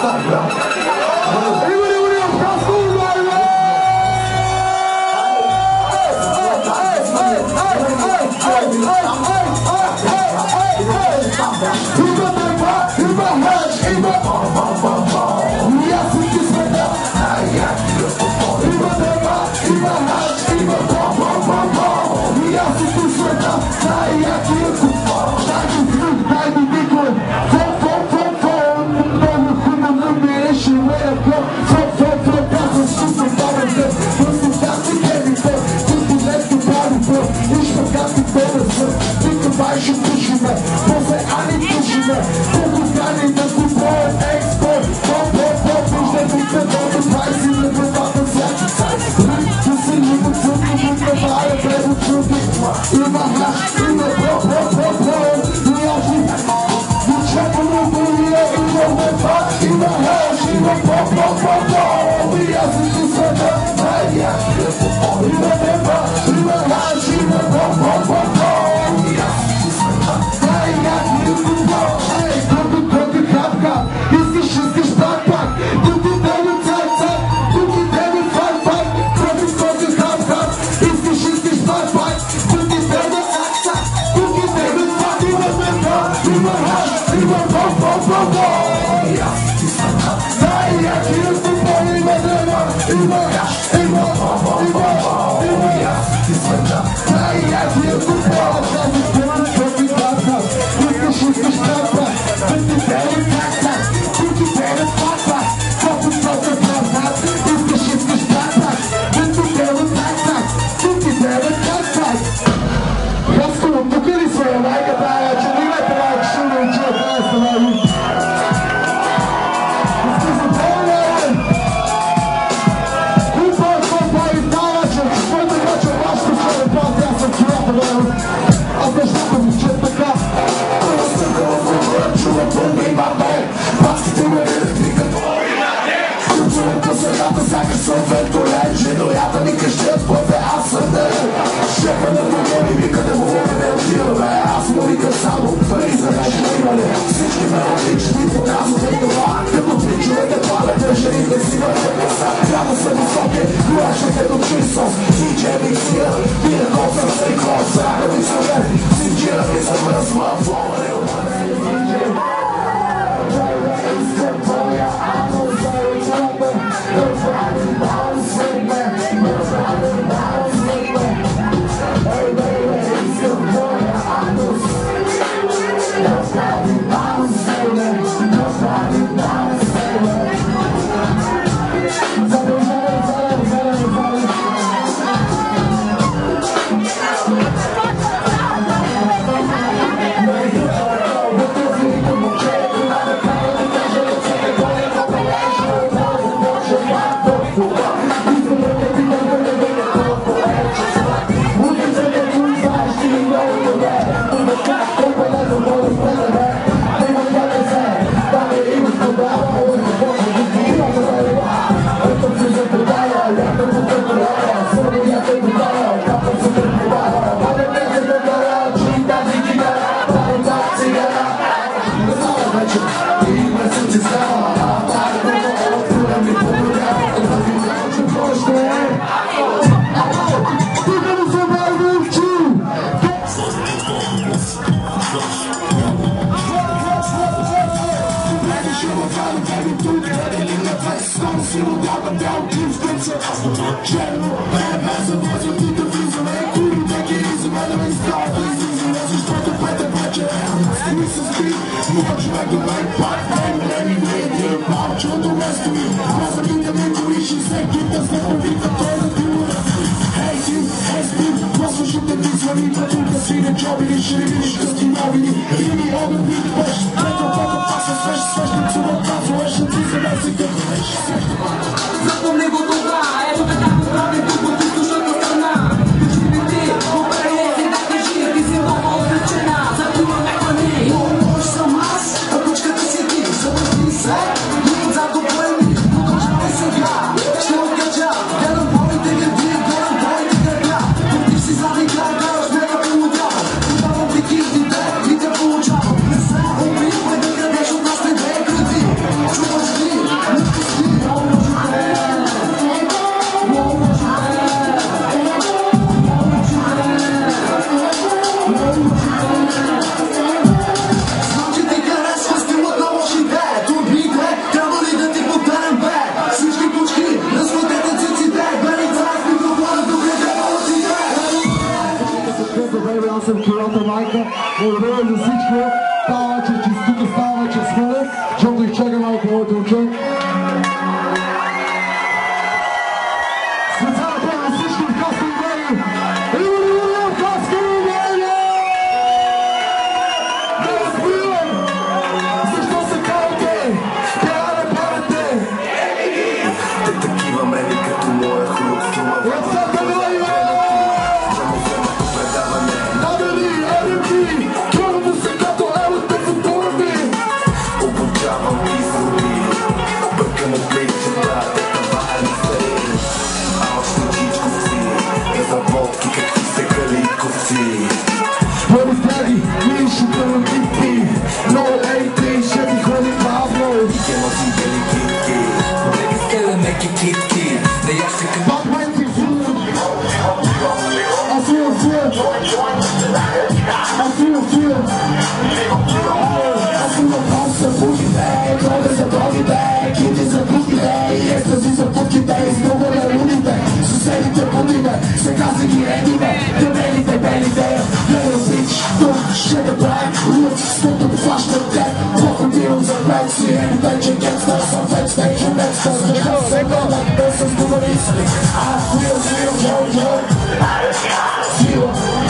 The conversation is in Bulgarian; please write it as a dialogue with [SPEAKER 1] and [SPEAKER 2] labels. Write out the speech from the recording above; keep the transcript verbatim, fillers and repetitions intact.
[SPEAKER 1] Видите, получава, не само умри. Благодаря за всичко. Става, че честито, става, че сме. Защото изчака малко моето момче. Специално на всички в Хаско и Бели. Има ли в Хаско и Бели? Да разбирам! Защо се карате? Трябва да правите!
[SPEAKER 2] Те такива мени като моя хлюк сума.
[SPEAKER 1] Ръцата на сега се ги редиме, дебелите белите. Гледай бич, тук ще да правим луд, защото хващат те. Походил за мен си, е вече гетста, съм вече вече мечта. Сега се гонат, да се сговори. Аз фил, фил, йо, йо. Сила.